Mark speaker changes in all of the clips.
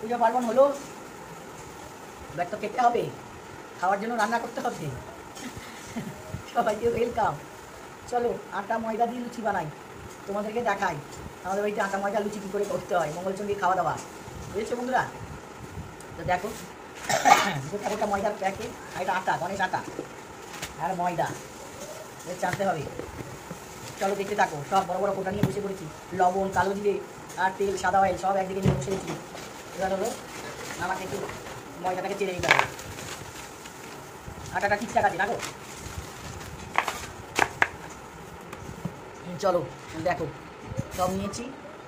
Speaker 1: পূজা পার্বণ হলো, এবার তো খেতে হবে, খাওয়ার জন্য রান্না করতে হবে। সবাইকে ওয়েলকাম। চলো আটা ময়দা দিয়ে লুচি বানাই, তোমাদেরকে দেখাই আমাদের বাড়িতে আটা ময়দা লুচি কী করে করতে হয়, মঙ্গলচণ্ডীর খাওয়া দাওয়া। বুঝেছো বন্ধুরা? তো দেখো গোটা গোটা ময়দার প্যাকেট, আর এটা আটা, গণেশ আটা আর ময়দা চানতে হবে। চলো দেখতে থাকো। সব বড় বড় কোটা নিয়ে বসে পড়েছি, লবণ, কালো জিরে আর তেল, সাদা অয়েল সব একদিকে নিয়ে বসে গেছি। এবার হলো আমাকে একটু ময়দাটাকে চেড়ে নিতে হবে। আটাটা ঠিকঠাক আছে রাখো। চলো দেখো সব নিয়েছি।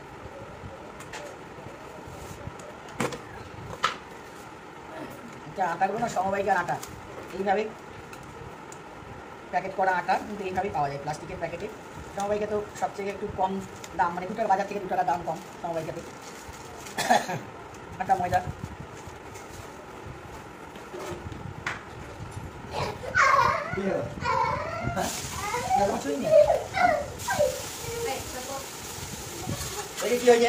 Speaker 1: এটা আটাগুলো না সমবায়িকার আটা, এইভাবে প্যাকেট করা আটা কিন্তু এইভাবেই পাওয়া যায় প্লাস্টিকের প্যাকেটে। সমবায়িকা তো সবথেকে একটু কম দাম, মানে 2 টাকা, বাজার থেকে 2 টাকা দাম কম সমবায়িকাতে। আটা ময়দা কি হয়েছে?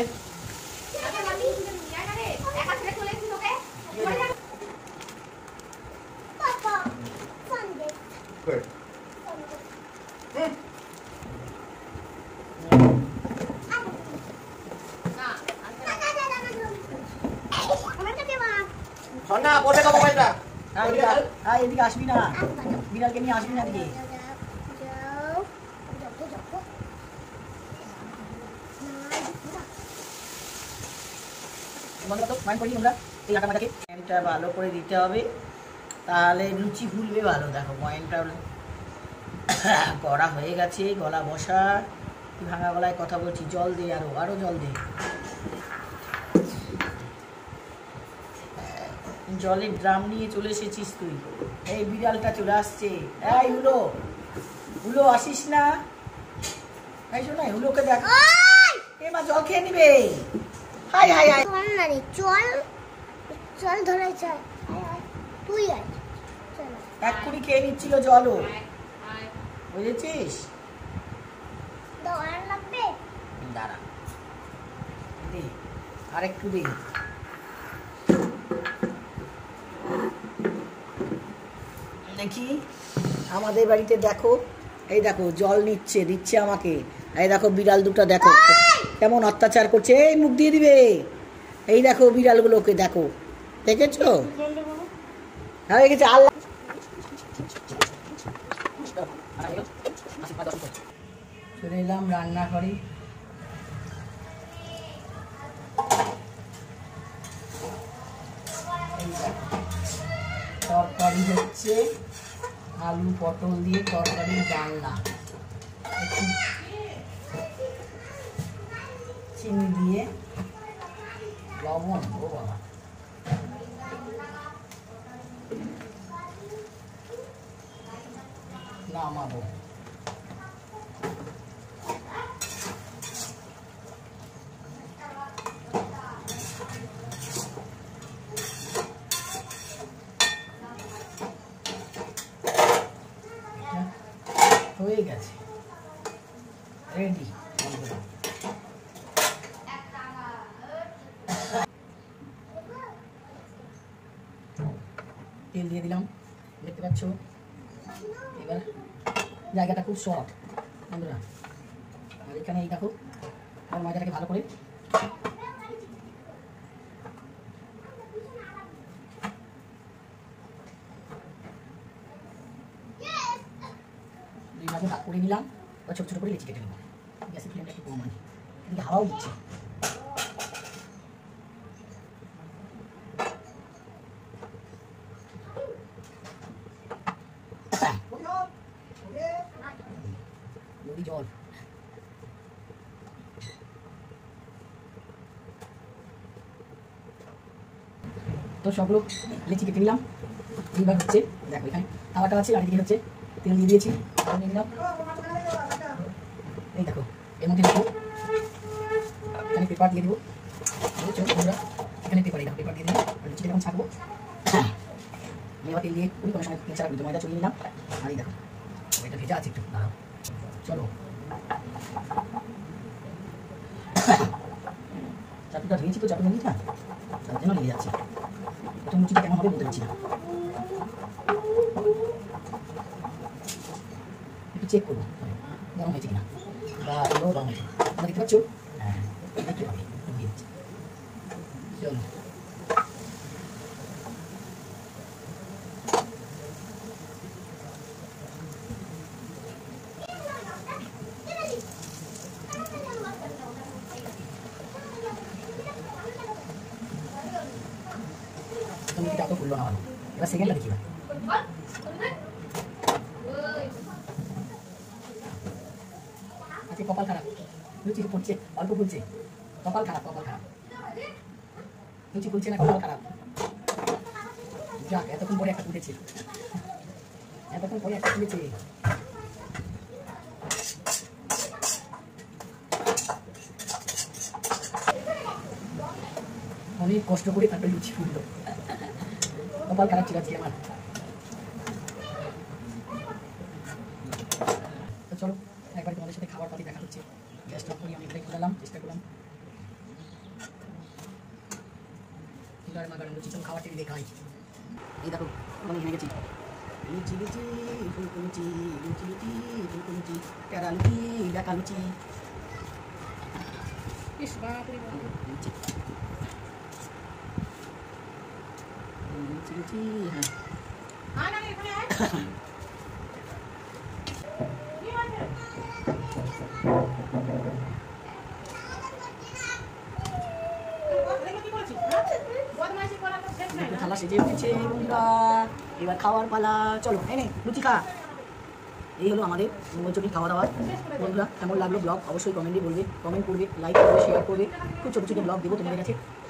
Speaker 1: এদিকে আসবি না, বিড়ালকে নিয়ে আসবি না এদিকে। এই আটাটাকে প্যানটা ভালো করে দিতে হবে, তাহলে লুচি ফুলবে ভালো। দেখো পয়েন্টটা করা হয়ে গেছে, গলা বসা। ভাঙা গলায় কথা বলছি, জল দে, আরো জল দে। জলের ড্রাম নিয়ে চলে এসেছিস তুই। এই বিড়ালটা চলে আসছে। এই হুলো, হুলো আসিস না? এই শোন না, হুলোকে দেখ, এ মা জল খেয়ে নিবে। হাই হাই হাই,
Speaker 2: চল ধরে চল, তুই আয়।
Speaker 1: এক্ষুনি খেয়ে নিচ্ছিল জলও, বুঝেছিস? দাঁড়া দে, আরেকটু দে। দেখি আমাদের বাড়িতে দেখো, এই দেখো জল দিচ্ছে আমাকে। এই দেখো বিড়াল দুটো দেখো কেমন অত্যাচার করছে, এই মুখ দিয়ে দিবে। এই দেখো বিড়ালগুলোকে দেখো, দেখেছো? হয়ে গেছে। আল্লাহ চলে এলাম রান্নাঘরে। তরকারি হচ্ছে আলু পটল দিয়ে তরকারি, ডালনা, চিনি দিয়ে লবণ, ও বাবা, নামাবো। হয়ে গেছে, রেডি। তেল দিয়ে দিলাম, দেখতে পাচ্ছ। এবার জায়গাটা খুব শর্ট বন্ধুরা। আর এখানে এই দেখো, আর ময়দাটাকে ভালো করে দুইভাগে ভাগ করে নিলাম। এবার ছোট ছোট করে লিচি কেটে নেব। গ্যাসের ফ্লেমটা একটু কম আছে, এদিকে হাওয়াও দিচ্ছে। জল তো সবগুলো লিচি কেটে নিলাম। এইবার হচ্ছে দেখো, এখানে তাওয়াটা আছে, আর এদিকে হচ্ছে তেল দিয়ে দিয়েছি, নিয়ে নিলাম। এই দেখো এর মধ্যে দেবো, এখানে পেপার দিয়ে দেবো। এখানে পেপার, এই দেখো পেপার দিয়ে দিলাম। লিচিটা যখন ছাকবো, এবার তেল দিয়ে কোনো সময় তেল ছাড়া ময়দা চলিয়ে নিলাম। আর এই দেখো এটা ভেজা আছে একটু, দাঁড়াও। চলো চাটুটা ধুয়েছি তো, চাটু নিয়ে না, যেন লেগে যাচ্ছে। প্রথম লুচিটা কেমন হবে বলতে পারছি না, একটু চেক করবো গরম হয়েছে কিনা বা এগুলো গরম হয়েছে। তোমরা দেখতে পাচ্ছ? হ্যাঁ, দেখতে পাবে ঢুকিয়ে দিচ্ছি। চলো তুমি কি এত খুললো না ভালো, এবার সেকেন্ডটা দেখি। আজকে কপাল খারাপ, লুচি ফুটছে অল্প ফুলছে, কপাল খারাপ কপাল খারাপ, লুচি ফুলছে না কপাল খারাপ। যাক এতক্ষণ পরে একটা ফুটেছে, এতক্ষণ পরে একটা ফুটেছে। অনেক কষ্ট করে তারপরে লুচি ফুটলো, কপাল খারাপ ছিল আজকে আমার। তো চলো একবার তোমাদের সাথে খাবার পাতি দেখা হচ্ছে। গ্যাসটা অফ করি, আমি এটাই খোলালাম, চেষ্টা করলাম গরমা গরম লুচি। চলো খাবার টেবিলে দেখাই। এই দেখো আমি এখানে গেছি, লুচি লুচি ফুলকো লুচি, লুচি লুচি ফুলকো লুচি, প্যারা লুচি দেখা লুচি, লুচি লুচি লুচি। হ্যাঁ থালা সেজে উঠেছে বন্ধুরা, এবার খাওয়ার পালা। চলো এই লুচি খা। এই হলো আমাদের মঙ্গলচটি খাওয়া দাওয়া। বন্ধুরা কেমন লাগলো ব্লগ অবশ্যই কমেন্টে বলবে, কমেন্ট করবে, লাইক করবে, শেয়ার করবে। খুব ছোটো ছোটো ব্লগ দেবো তোমাদের কাছে।